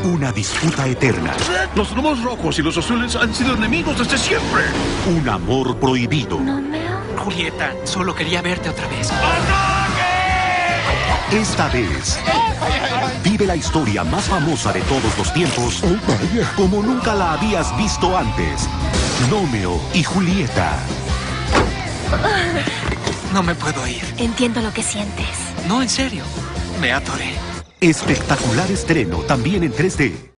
Una disputa eterna. Los globos rojos y los azules han sido enemigos desde siempre. Un amor prohibido. Julieta, solo quería verte otra vez. Esta vez, vive la historia más famosa de todos los tiempos como nunca la habías visto antes. Romeo y Julieta. No me puedo ir. Entiendo lo que sientes. No, en serio. Me atoré. Espectacular estreno también en 3D.